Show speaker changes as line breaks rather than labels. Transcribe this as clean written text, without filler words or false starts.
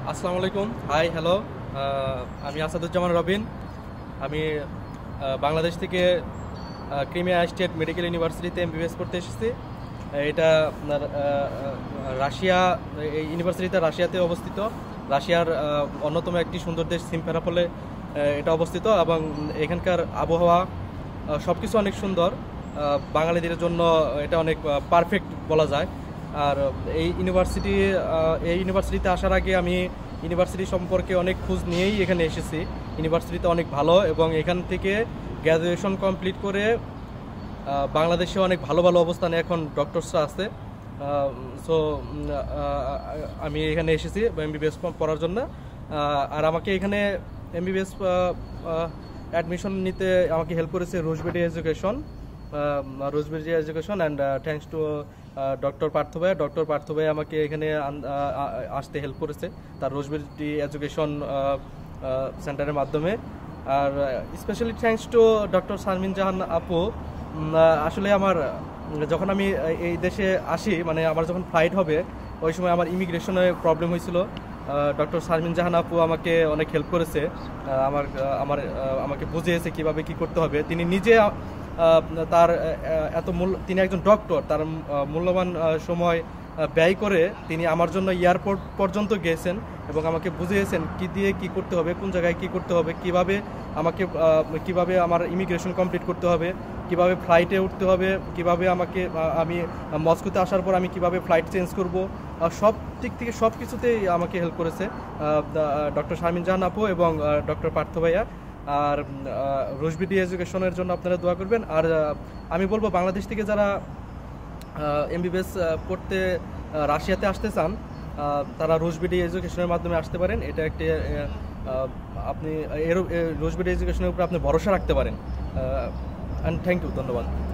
আসসালামু আলাইকুম, hi hello. আমি আসাদুজ্জামান রবিন। আমি বাংলাদেশ থেকে ক্রিমিয়া স্টেট মেডিকেল ইউনিভার্সিটিতে MBBS করতে এসেছি। এটা আপনার রাশিয়া, এই ইউনিভার্সিটিটা রাশিয়াতে অবস্থিত। রাশিয়ার অন্যতম একটি সুন্দর দেশ সিমফেরোপোলে এটা অবস্থিত, এবং এখানকার আবহাওয়া সব কিছু অনেক সুন্দর। বাঙালিদের জন্য এটা অনেক পারফেক্ট বলা যায়। আর এই ইউনিভার্সিটিতে আসার আগে আমি ইউনিভার্সিটি সম্পর্কে অনেক খোঁজ নিয়েই এখানে এসেছি। ইউনিভার্সিটিতে অনেক ভালো, এবং এখান থেকে গ্র্যাজুয়েশন কমপ্লিট করে বাংলাদেশে অনেক ভালো ভালো অবস্থানে এখন ডক্টরসরা আছে। সো আমি এখানে এসেছি MBBS পড়ার জন্য। আর আমাকে এখানে MBBS অ্যাডমিশন নিতে আমাকে হেল্প করেছে Rushbod education and thanks to doctor Partha ভাই আমাকে এখানে আসতে হেল্প করেছে তার রুশবড এডুকেশন সেন্টারের মাধ্যমে। আর specially thanks to doctor Sharmin Jahan আপু। আসলে আমার যখন আমি এই দেশে আসি, মানে আমার যখন ফ্লাইট হবে, ওই সময় আমার ইমিগ্রেশনে প্রবলেম হয়েছিল। ডক্টর শারমিন জাহান আপু আমাকে অনেক হেল্প করেছে, আমাকে বুঝিয়েছে কিভাবে কি করতে হবে। তিনি নিজে তার তিনি একজন ডক্টর, তার মূল্যবান সময় ব্যয় করে তিনি আমার জন্য এয়ারপোর্ট পর্যন্ত গিয়েছেন এবং আমাকে বুঝিয়েছেন কি দিয়ে কি করতে হবে, কোন জায়গায় কি করতে হবে, কিভাবে আমার ইমিগ্রেশন কমপ্লিট করতে হবে, কিভাবে ফ্লাইটে উঠতে হবে, কিভাবে আমি মস্কোতে আসার পর আমি কিভাবে ফ্লাইট চেঞ্জ করব। সব দিক থেকে সব কিছুতেই আমাকে হেল্প করেছে ডক্টর শারমিন জাহান আপু এবং ডক্টর পার্থ ভাইয়া। আর রুশবড এডুকেশনের জন্য আপনারা দোয়া করবেন। আর আমি বলবো, বাংলাদেশ থেকে যারা MBBS পড়তে রাশিয়াতে আসতে চান, তারা রুশবড এডুকেশনের মাধ্যমে আসতে পারেন। এটা একটি আপনি রুশবড এডুকেশনের উপর আপনি ভরসা রাখতে পারেন। অ্যান্ড থ্যাংক ইউ, ধন্যবাদ।